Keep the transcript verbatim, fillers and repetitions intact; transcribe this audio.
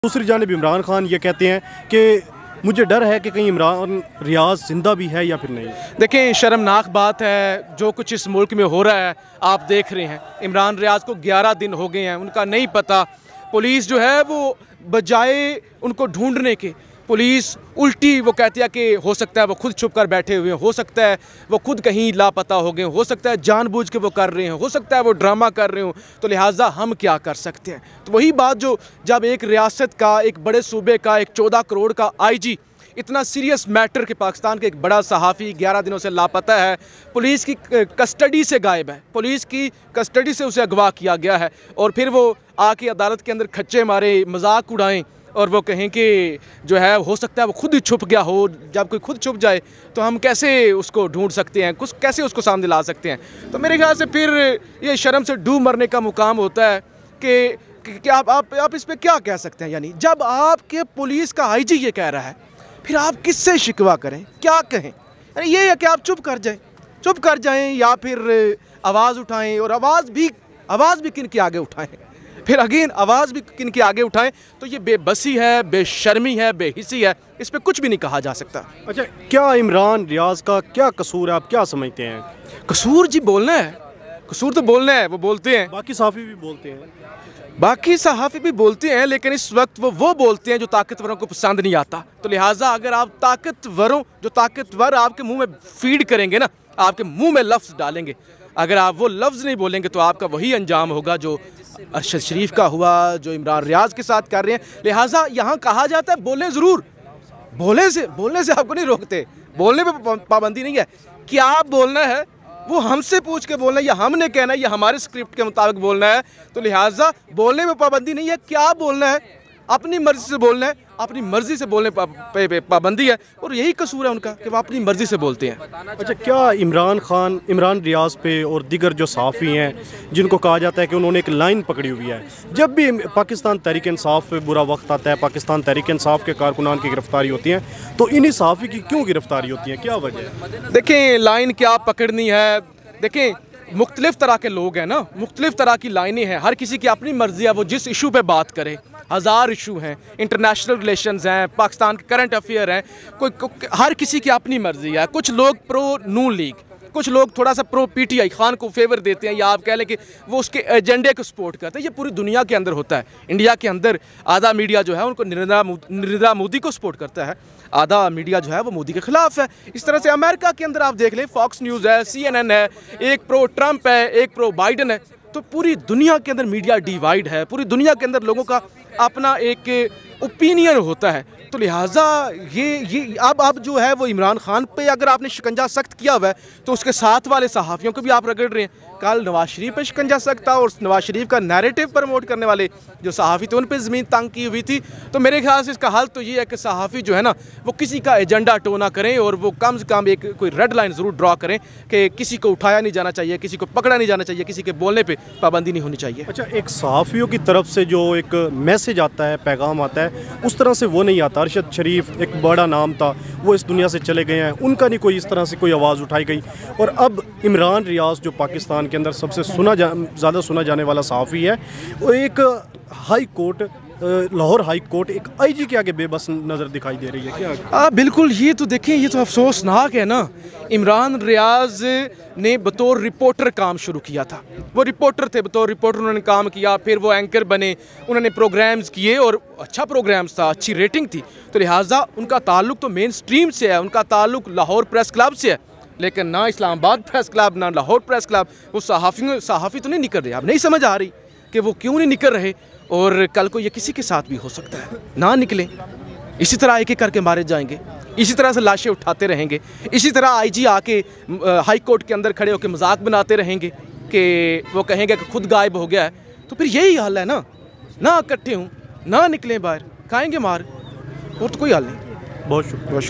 दूसरी जानिब इमरान खान ये कहते हैं कि मुझे डर है कि कहीं इमरान रियाज जिंदा भी है या फिर नहीं। देखें, शर्मनाक बात है जो कुछ इस मुल्क में हो रहा है। आप देख रहे हैं इमरान रियाज को ग्यारह दिन हो गए हैं, उनका नहीं पता। पुलिस जो है वो बजाय उनको ढूंढने के, पुलिस उल्टी वो कहती है कि हो सकता है वो खुद छुप कर बैठे हुए हैं, हो सकता है वो खुद कहीं लापता हो गए, हो सकता है जानबूझ के वो कर रहे हैं, हो सकता है वो ड्रामा कर रहे हो, तो लिहाजा हम क्या कर सकते हैं। तो वही बात जो जब एक रियासत का, एक बड़े सूबे का, एक चौदह करोड़ का आईजी इतना सीरियस मैटर कि पाकिस्तान के एक बड़ा सहाफ़ी ग्यारह दिनों से लापता है, पुलिस की कस्टडी से गायब है, पुलिस की कस्टडी से उसे अगवा किया गया है, और फिर वो आके अदालत के अंदर खच्चे मारे, मजाक उड़ाएं और वो कहें कि जो है हो सकता है वो खुद ही छुप गया हो। जब कोई खुद छुप जाए तो हम कैसे उसको ढूंढ सकते हैं, कुछ कैसे उसको सामने ला सकते हैं। तो मेरे ख्याल से फिर ये शर्म से डूब मरने का मुकाम होता है कि, कि, कि आप, आप आप इस पर क्या कह सकते हैं। यानी जब आपके पुलिस का आईजी ये कह रहा है, फिर आप किससे शिकवा करें, क्या कहें। यानी ये है कि आप चुप कर जाएं, चुप कर जाएं या फिर आवाज़ उठाएं, और आवाज़ भी आवाज़ भी किन के आगे उठाएं, फिर अगेन आवाज़ भी किन के आगे उठाएं। तो ये बेबसी है, बेशर्मी है, बेहिसी है, इस पर कुछ भी नहीं कहा जा सकता। अच्छा, क्या इमरान रियाज का क्या कसूर है, आप क्या समझते हैं? कसूर जी बोलना है, कसूर तो बोलना है, वो बोलते हैं। बाकी सहाफ़ी भी बोलते हैं, बाकी सहाफ़ी भी बोलते हैं, लेकिन इस वक्त वो वो बोलते हैं जो ताकतवरों को पसंद नहीं आता। तो लिहाजा अगर आप ताकतवरों जो ताकतवर आपके मुंह में फीड करेंगे ना, आपके मुंह में लफ्ज़ डालेंगे, अगर आप वो लफ्ज़ नहीं बोलेंगे तो आपका वही अंजाम होगा जो अरशद शरीफ का हुआ, जो इमरान रियाज के साथ कर रहे हैं। लिहाजा यहाँ कहा जाता है बोलें ज़रूर, बोलने से बोलने से आपको नहीं रोकते, बोलने पे पाबंदी नहीं है। क्या बोलना है वो हमसे पूछ के बोलना है, या हमने कहना है, या हमारे स्क्रिप्ट के मुताबिक बोलना है। तो लिहाजा बोलने में पाबंदी नहीं है, क्या बोलना है अपनी मर्ज़ी से बोलना है, अपनी मर्ज़ी से बोलने पे, पे पाबंदी है, और यही कसूर है उनका कि वो अपनी मर्ज़ी से बोलते हैं। अच्छा, क्या इमरान खान इमरान रियाज पे और दीगर जो सहाफ़ी हैं जिनको कहा जाता है कि उन्होंने एक लाइन पकड़ी हुई है, जब भी पाकिस्तान तहरीक इंसाफ पे बुरा वक्त आता है, पाकिस्तान तहरीक इंसाफ के कारकुनान की गिरफ्तारी होती है, तो इन्हीं सहाफ़ी की क्यों गिरफ्तारी होती है, क्या वजह है? देखें, लाइन क्या पकड़नी है, देखें मुख्तलिफ़ तरह के लोग हैं ना, मुख्तलिफ़ तरह की लाइनें हैं, हर किसी की अपनी मर्ज़ी है वो जिस इशू पे बात करे। हज़ार इशू हैं, इंटरनेशनल रिलेशंस हैं, पाकिस्तान के करंट अफेयर हैं, कोई, कोई हर किसी की अपनी मर्ज़ी है। कुछ लोग प्रो नून लीग, कुछ लोग थोड़ा सा प्रो पीटीआई खान को फेवर देते हैं, या आप कह लें कि वो उसके एजेंडे को सपोर्ट करते हैं। ये पूरी दुनिया के अंदर होता है। इंडिया के अंदर आधा मीडिया जो है उनको नरेंद्र मोदी को सपोर्ट करता है, आधा मीडिया जो है वो मोदी के ख़िलाफ़ है। इस तरह से अमेरिका के अंदर आप देख लें, फॉक्स न्यूज़ है, सी एन एन है, एक प्रो ट्रंप है, एक प्रो बाइडन है। तो पूरी दुनिया के अंदर मीडिया डिवाइड है, पूरी दुनिया के अंदर लोगों का अपना एक ओपिनियन होता है। तो लिहाजा ये ये अब अब जो है वो इमरान खान पे अगर आपने शिकंजा सख्त किया हुआ है, तो उसके साथ वाले सहाफ़ियों को भी आप रगड़ रहे हैं। कल नवाज शरीफ पे शिकंजा सख्त था, और नवाज शरीफ का नैरेटिव प्रमोट करने वाले जो सहाफ़ी थे उन पर ज़मीन तंग की हुई थी। तो मेरे ख्याल से इसका हल तो ये है कि सहाफ़ी जो है ना वो किसी का एजेंडा टो ना करें, और वो कम से कम एक कोई रेड लाइन ज़रूर ड्रा करें कि किसी को उठाया नहीं जाना चाहिए, किसी को पकड़ा नहीं जाना चाहिए, किसी के बोलने पर पाबंदी नहीं होनी चाहिए। अच्छा, एक सहाफ़ियों की तरफ से जो एक मैसेज आता है, पैगाम आता है, उस तरह से वो नहीं आता। अरशद शरीफ एक बड़ा नाम था, वो इस दुनिया से चले गए हैं, उनका नहीं कोई इस तरह से कोई आवाज़ उठाई गई। और अब इमरान रियाज जो पाकिस्तान के अंदर सबसे सुना जा ज़्यादा सुना जाने वाला सहाफ़ी है, वो एक high court Lahore high court एक आईजी के आगे बेबस नज़र दिखाई दे रही है। क्या आ, बिल्कुल, ये तो देखें, ये तो अफसोसनाक है ना। इमरान रियाज ने बतौर रिपोर्टर काम शुरू किया था, वो रिपोर्टर थे, बतौर रिपोर्टर उन्होंने काम किया, फिर वो एंकर बने, उन्होंने प्रोग्राम्स किए, और अच्छा प्रोग्राम्स था, अच्छी रेटिंग थी। तो लिहाजा उनका ताल्लुक तो मेन स्ट्रीम से है, उनका ताल्लुक लाहौर प्रेस क्लब से है, लेकिन ना इस्लामाबाद प्रेस क्लब ना लाहौर प्रेस क्लब। वो सहाफ़ी सहाफ़ी तो नहीं निकल रहे, अब नहीं समझ आ रही कि वो क्यों नहीं निकल रहे, और कल को ये किसी के साथ भी हो सकता है, ना निकलें। इसी तरह एक एक करके मारे जाएंगे, इसी तरह से लाशें उठाते रहेंगे, इसी तरह आईजी आके हाई कोर्ट के अंदर खड़े होकर मजाक बनाते रहेंगे कि वो कहेंगे कि खुद गायब हो गया है। तो फिर यही हाल है ना, ना इकट्ठे हों, ना निकलें बाहर, खाएंगे मार, और तो कोई हाल नहीं। बहुत शुक्रिया।